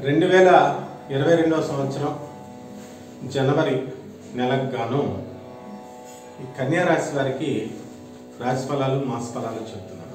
2022వ సంవత్సరం జనవరి నెలకు గాను ఈ కన్యా రాశి వారికి రాశి ఫలాలు మాస ఫలాలు చెప్తున్నాను.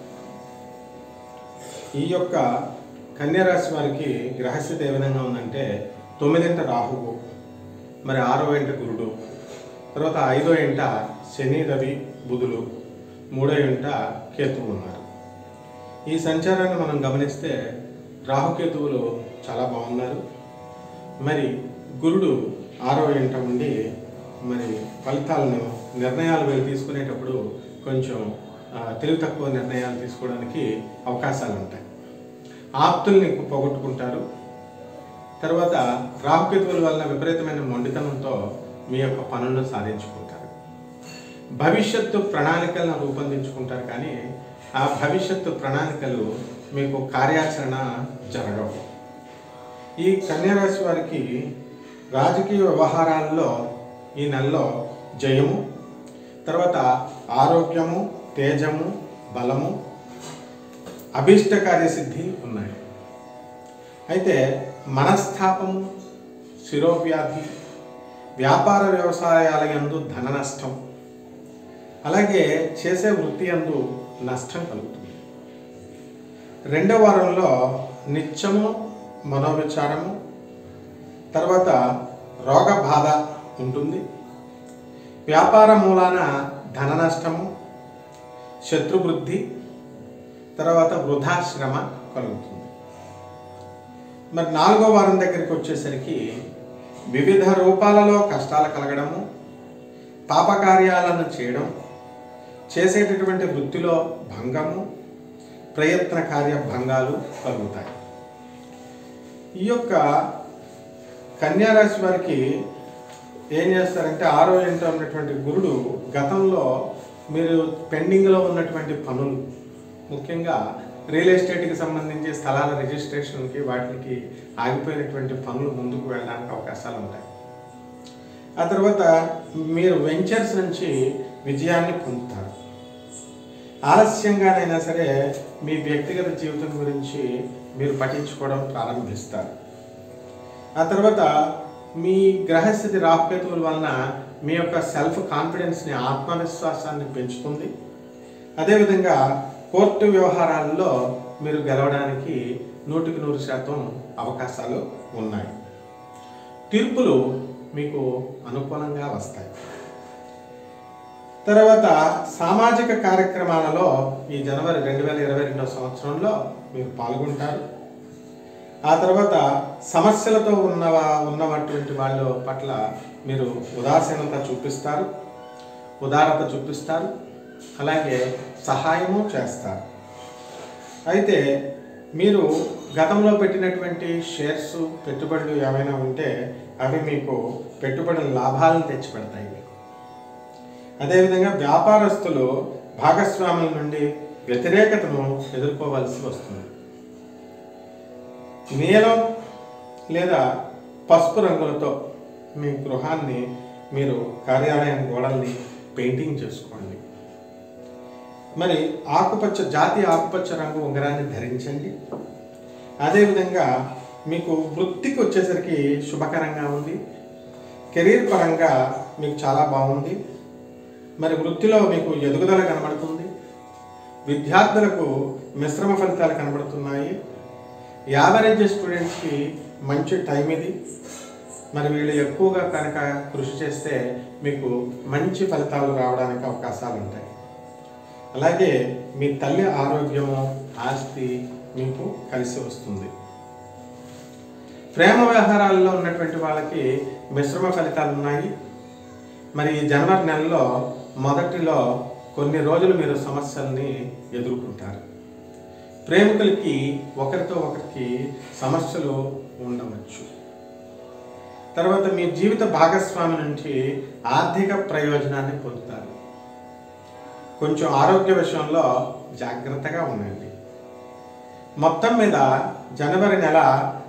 ఈ యొక్క కన్యా రాశి వారికి గ్రహస్థితి ఏ విధంగా ఉందంటే 9వ రాహువు, మరి 6వ గురుడు, తర్వాత 5వ శని రవి బుధులు, 3వ కేతువు ఉన్నారు. ఈ సంచారాన్ని మనం గమనిస్తే రాహుకేతువులు చాలా బాగున్నారు. మరి గురుడు 6వ ఉండి మరి ఫలితాలను నిర్ణయాలు తీసుకునేటప్పుడు కొంచెం తెలివి తక్కువ నిర్ణయాలు తీసుకోవడానికి అవకాశాలు ఉంటాయి. ఆప్తుల్ని పోగొట్టుకుంటారు. తర్వాత రాహుకేతువుల వల్ల విపరీతమైన మొండితనంతో మీ యొక్క పనులను సాధించుకుంటారు. భవిష్యత్తు ప్రణాళికలను రూపొందించుకుంటారు, కానీ ఆ భవిష్యత్తు ప్రణాళికలు మీకు కార్యాచరణ జరగవు. ఈ కన్యా రాశి వారికి రాజకీయ వ్యవహారాల్లో ఈ నెలలో జయము, తర్వాత ఆరోగ్యము, తేజము, బలము, అభీష్ట కార్యసిద్ధి ఉన్నాయి. అయితే మనస్తాపము, శిరోవ్యాధి, వ్యాపార వ్యవసాయాల యందు ధన నష్టం, అలాగే చేసే వృత్తి యందు నష్టం కలుగుతుంది. 2వ వారంలో నిత్యము మనోవిచారము, తర్వాత రోగ బాధ ఉంటుంది. వ్యాపార మూలాన ధన నష్టము, శత్రువృద్ధి, తర్వాత వృధాశ్రమ కలుగుతుంది. మరి 4వ వారం దగ్గరికి వచ్చేసరికి వివిధ రూపాలలో కష్టాలు కలగడము, పాపకార్యాలను చేయడం, చేసేటటువంటి వృత్తిలో భంగము, ప్రయత్న కార్య భంగాలు కలుగుతాయి. ఈ యొక్క కన్యా రాశి వారికి ఏం చేస్తారంటే 6వ ఉన్నటువంటి గురుడు గతంలో మీరు పెండింగ్లో ఉన్నటువంటి పనులు, ముఖ్యంగా రియల్ ఎస్టేట్కి సంబంధించి స్థలాల రిజిస్ట్రేషన్కి వాటికి ఆగిపోయినటువంటి పనులు ముందుకు వెళ్ళడానికి అవకాశాలు ఉంటాయి. ఆ తర్వాత మీరు వెంచర్స్ నుంచి విజయాన్ని పొందుతారు. ఆలస్యంగానైనా సరే మీ వ్యక్తిగత జీవితం గురించి మీరు పఠించుకోవడం ప్రారంభిస్తారు. ఆ తర్వాత మీ గ్రహస్థితి రాహుకేతువుల వలన మీ యొక్క సెల్ఫ్ కాన్ఫిడెన్స్ని, ఆత్మవిశ్వాసాన్ని పెంచుతుంది. అదేవిధంగా కోర్టు వ్యవహారాల్లో మీరు గెలవడానికి 100% అవకాశాలు ఉన్నాయి. తీర్పులు మీకు అనుకూలంగా వస్తాయి. తర్వాత సామాజిక కార్యక్రమాలలో ఈ జనవరి 2022వ సంవత్సరంలో మీరు పాల్గొంటారు. ఆ తర్వాత సమస్యలతో ఉన్నటువంటి వాళ్ళ పట్ల మీరు ఉదాసీనత చూపిస్తారు, ఉదారత చూపిస్తారు, అలాగే సహాయము చేస్తారు. అయితే మీరు గతంలో పెట్టినటువంటి షేర్స్, పెట్టుబడులు ఏమైనా ఉంటే అవి మీకు పెట్టుబడుల లాభాలను తెచ్చిపెడతాయి. అదేవిధంగా వ్యాపారస్తులు భాగస్వాముల నుండి వ్యతిరేకతను ఎదుర్కోవాల్సి వస్తుంది. నీలం లేదా పసుపు రంగులతో మీ గృహాన్ని, మీరు కార్యాలయం గోడల్ని పెయింటింగ్ చేసుకోండి. మరి జాతి ఆకుపచ్చ రంగు ఉంగరాన్ని ధరించండి. అదేవిధంగా మీకు వృత్తికి వచ్చేసరికి శుభకరంగా ఉంది. కెరీర్ పరంగా మీకు చాలా బాగుంది. మరి వృత్తిలో మీకు ఎదుగుదల కనబడుతుంది. విద్యార్థులకు మిశ్రమ ఫలితాలు కనబడుతున్నాయి. యావరేజ్ స్టూడెంట్స్కి మంచి టైం ఇది. మరి వీళ్ళు ఎక్కువగా కనుక కృషి చేస్తే మీకు మంచి ఫలితాలు రావడానికి అవకాశాలు ఉంటాయి. అలాగే మీ తల్లి ఆరోగ్యము, ఆస్తి మీకు కలిసి వస్తుంది. ప్రేమ వ్యవహారాల్లో ఉన్నటువంటి వాళ్ళకి మిశ్రమ ఫలితాలు ఉన్నాయి. మరి జనవరి నెలలో మొదటిలో కొన్ని రోజులు మీరు సమస్యల్ని ఎదుర్కొంటారు. ప్రేమికులకి ఒకరితో ఒకరికి సమస్యలు ఉండవచ్చు. తర్వాత మీ జీవిత భాగస్వామి నుంచి ఆర్థిక ప్రయోజనాన్ని పొందుతారు. కొంచెం ఆరోగ్య విషయంలో జాగ్రత్తగా ఉండండి. మొత్తం మీద జనవరి నెల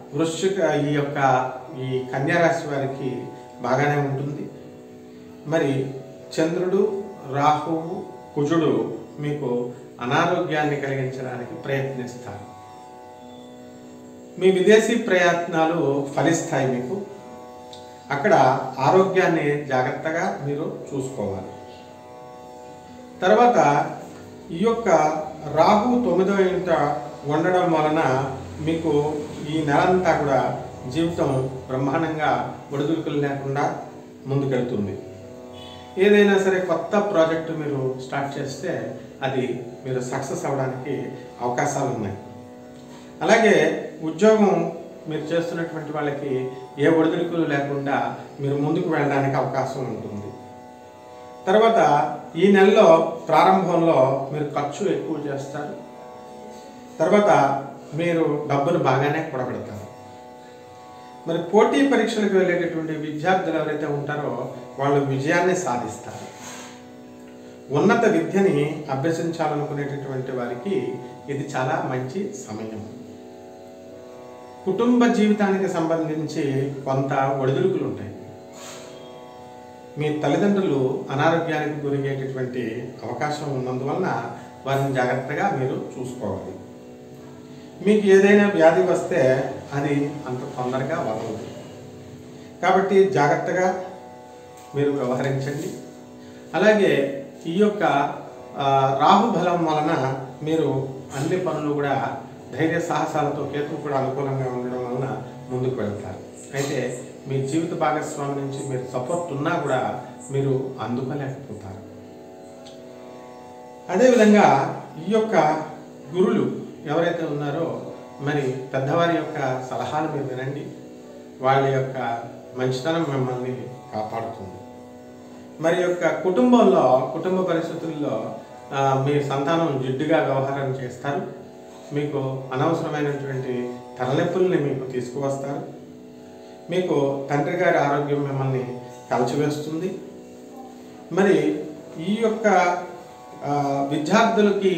ఈ కన్యా రాశి వారికి బాగానే ఉంటుంది. మరి చంద్రుడు, రాహువు, కుజుడు మీకు అనారోగ్యాన్ని కలిగించడానికి ప్రయత్నిస్తారు. మీ విదేశీ ప్రయత్నాలు ఫలిస్తాయి. మీకు అక్కడ ఆరోగ్యాన్ని జాగ్రత్తగా మీరు చూసుకోవాలి. తర్వాత ఈ యొక్క రాహు 9వ ఇంట ఉండడం వలన మీకు ఈ నెలంతా కూడా జీవితం బ్రహ్మాండంగా ఒడిదుడుకులు లేకుండా ముందుకెళ్తుంది. ఏదైనా సరే కొత్త ప్రాజెక్టు మీరు స్టార్ట్ చేస్తే అది మీరు సక్సెస్ అవ్వడానికి అవకాశాలు ఉన్నాయి. అలాగే ఉద్యోగం మీరు చేస్తున్నటువంటి వాళ్ళకి ఏ ఒడిదుడుకులు లేకుండా మీరు ముందుకు వెళ్ళడానికి అవకాశం ఉంటుంది. తర్వాత ఈ నెలలో ప్రారంభంలో మీరు ఖర్చు ఎక్కువ చేస్తారు. తర్వాత మీరు డబ్బును బాగానే కూడబెడతారు. మరి పోటీ పరీక్షలకు వెళ్ళేటటువంటి విద్యార్థులు ఎవరైతే ఉంటారో వాళ్ళు విజయాన్ని సాధిస్తారు. ఉన్నత విద్యని అభ్యసించాలనుకునేటటువంటి వారికి ఇది చాలా మంచి సమయం. కుటుంబ జీవితానికి సంబంధించి కొంత ఒడిదుడుకులు ఉంటాయి. మీ తల్లిదండ్రులు అనారోగ్యానికి గురయ్యేటటువంటి అవకాశం ఉన్నందువలన వారిని జాగ్రత్తగా మీరు చూసుకోవాలి. మీకు ఏదైనా వ్యాధి వస్తే అది అంత తొందరగా వదలదు. కాబట్టి జాగ్రత్తగా మీరు వ్యవహరించండి. అలాగే ఈ యొక్క రాహుబలం వలన మీరు అన్ని పనులు కూడా ధైర్య సాహసాలతో, కేతువు కూడా అనుకూలంగా ఉండడం వలన ముందుకు వెళ్తారు. అయితే మీ జీవిత భాగస్వామి నుంచి మీరు సపోర్ట్ ఉన్నా కూడా మీరు అందుకోలేకపోతారు. అదేవిధంగా ఈ యొక్క గురులు ఎవరైతే ఉన్నారో మరి పెద్దవారి యొక్క సలహాలు మీరు వినండి. వాళ్ళ యొక్క మంచితనం మిమ్మల్ని కాపాడుతుంది. మరి యొక్క కుటుంబంలో, కుటుంబ పరిస్థితుల్లో మీ సంతానం జిడ్డుగా వ్యవహారం చేస్తారు. మీకు అనవసరమైనటువంటి తలనొప్పుల్ని మీకు తీసుకువస్తారు. మీకు తండ్రి గారి ఆరోగ్యం మిమ్మల్ని కలిచివేస్తుంది. మరి ఈ యొక్క విద్యార్థులకి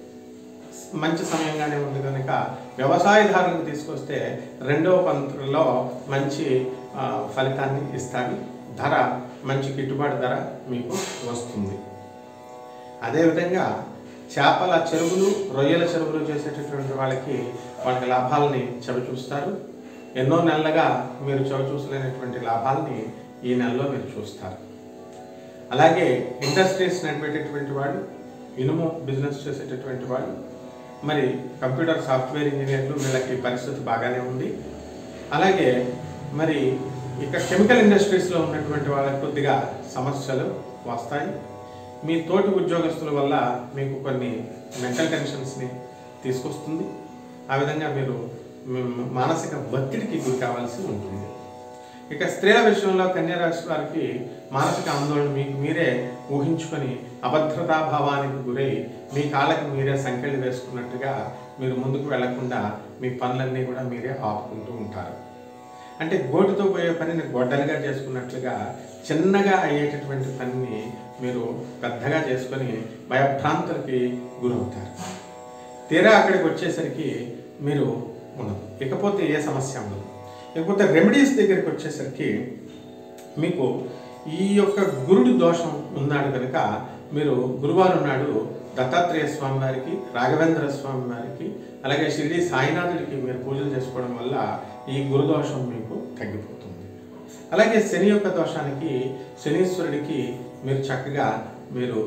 మంచి సమయంగానే ఉంది కనుక వ్యవసాయదారులకు తీసుకొస్తే 2వ పంతులో మంచి ఫలితాన్ని ఇస్తాడు. ధర మంచి గిట్టుబాటు ధర మీకు వస్తుంది. అదేవిధంగా చేపల చెరువులు, రొయ్యల చెరువులు చేసేటటువంటి వాళ్ళకి లాభాలని చవిచూస్తారు. ఎన్నో నెలలుగా మీరు చవిచూసలేనటువంటి లాభాలని ఈ నెలలో మీరు చూస్తారు. అలాగే ఇండస్ట్రీస్ నడిపేటటువంటి వాళ్ళు, ఇనుము బిజినెస్ చేసేటటువంటి వాళ్ళు, మరి కంప్యూటర్ సాఫ్ట్వేర్ ఇంజనీర్లు, వీళ్ళకి పరిస్థితి బాగానే ఉంది. అలాగే మరి ఇక కెమికల్ ఇండస్ట్రీస్లో ఉన్నటువంటి వాళ్ళకి కొద్దిగా సమస్యలు వస్తాయి. మీ తోటి ఉద్యోగస్తుల వల్ల మీకు కొన్ని మెంటల్ టెన్షన్స్ని తీసుకొస్తుంది. ఆ విధంగా మీరు మానసిక ఒత్తిడికి గురి కావాల్సి ఉంటుంది. ఇక స్త్రీల విషయంలో కన్యా రాశి వారికి మానసిక ఆందోళన మీకు మీరే ఊహించుకొని అభద్రతా భావానికి గురై మీ కాళ్ళకి మీరే సంకెళ్ళు వేసుకున్నట్టుగా మీరు ముందుకు వెళ్లకుండా మీ పనులన్నీ కూడా మీరే ఆపుకుంటూ ఉంటారు. అంటే గోటితో పోయే పనిని గొడ్డలుగా చేసుకున్నట్లుగా చిన్నగా అయ్యేటటువంటి పనిని మీరు పెద్దగా చేసుకొని భయభ్రాంతులకి గురవుతారు. తీరా అక్కడికి వచ్చేసరికి మీరు ఉండదు. ఇకపోతే ఏ సమస్య ఉండదు. ఇకపోతే రెమెడీస్ దగ్గరికి వచ్చేసరికి మీకు ఈ యొక్క గురుడి దోషం ఉన్నాడు కనుక మీరు గురువారం నాడు దత్తాత్రేయ స్వామి వారికి, రాఘవేంద్ర స్వామి వారికి, అలాగే షిరిడి సాయినాథుడికి మీరు పూజలు చేసుకోవడం వల్ల ఈ గురుదోషం మీకు తగ్గిపోతుంది. అలాగే శని యొక్క దోషానికి శనీశ్వరుడికి మీరు చక్కగా మీరు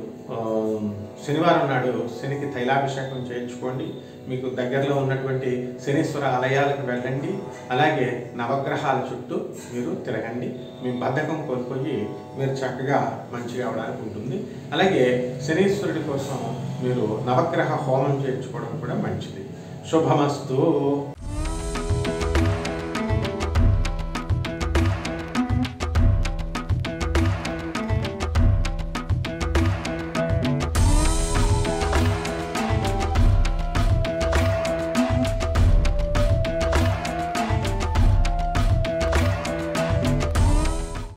శనివారం నాడు శనికి తైలాభిషేకం చేయించుకోండి. మీకు దగ్గరలో ఉన్నటువంటి శనీశ్వర ఆలయాలకు వెళ్ళండి. అలాగే నవగ్రహాల చుట్టూ మీరు తిరగండి. మీ బద్ధకం కోల్పోయి మీరు చక్కగా మంచిగా అవడానికి ఉంటుంది. అలాగే శనీశ్వరుడి కోసం మీరు నవగ్రహ హోమం చేయించుకోవడం కూడా మంచిది. శుభమస్తు.